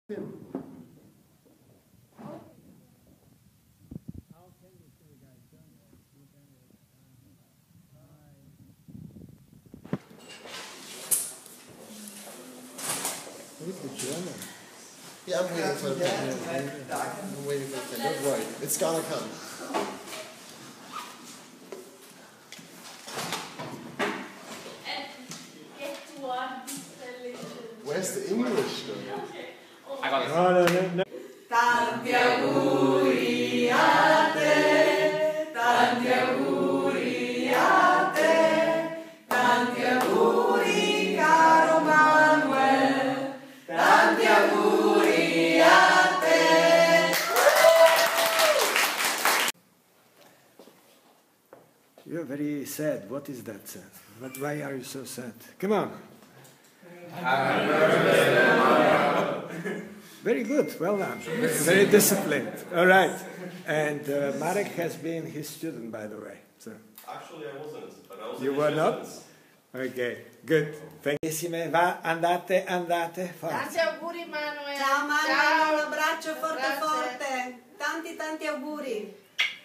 Him. Who's the German? Yeah, I'm waiting for the pen. I'm waiting for the pen. Don't worry, it's gonna come. Where's the English though? I got it. No. Tanti auguri a te, tanti auguri a te, tanti auguri caro Manuel, tanti auguri a te. You're very sad. What is that sad? Why are you so sad? Come on. Very good, well done. Very disciplined. All right. And Marek has been his student, by the way. So. Actually, I wasn't, but I was. You were not? Okay, good. Thank you. Va, andate, forza. Tanti auguri Manuel. Ciao Manuel, Ciao. un abbraccio forte Grazie. forte. Tanti auguri.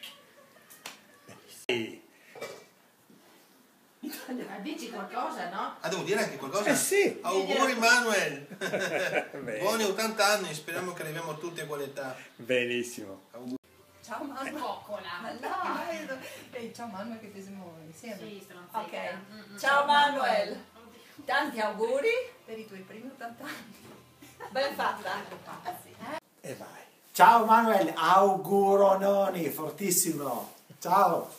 Ma dici qualcosa, no? Ah, devo dire anche qualcosa? Eh sì. Auguri Manuel! Bene. Buoni 80 anni, speriamo che arriviamo tutti a quell'età. Benissimo. Ciao Manuel. Coccola. No, ciao Manuel che siamo insieme. Sì, stronzetta. Ok. Ciao Manuel. Tanti auguri per i tuoi primi 80 anni. Ben fatta. E vai. Ciao Manuel, augurononi, fortissimo. Ciao.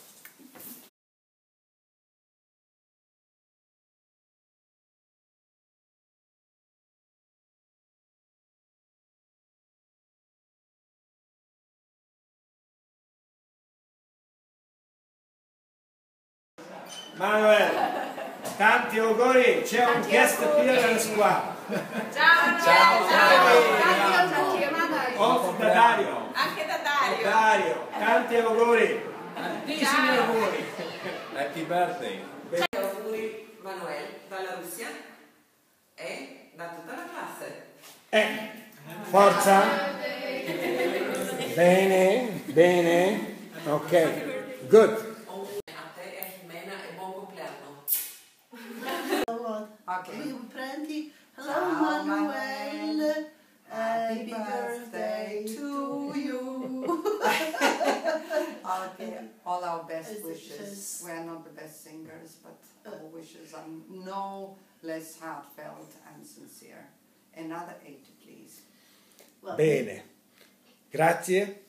Manuel, tanti auguri. C'è un guest appearance qua. Ciao Ciao, Tanti auguri Manuel. Oh, da Dario. Anche da Dario. Dario, tanti auguri. Tantissimi auguri. Happy birthday. Auguri Manuel dalla Russia e da tutta la classe. Forza. Bene. Ok, good. A te e a Jimena e buon compleanno. Ok, prendi. Hello Ciao, Manuel. Happy birthday to you. Okay, all our best Best wishes. wishes. We are not the best singers, but our wishes are no less heartfelt and sincere. Another 80, please. Well, Bene. Grazie.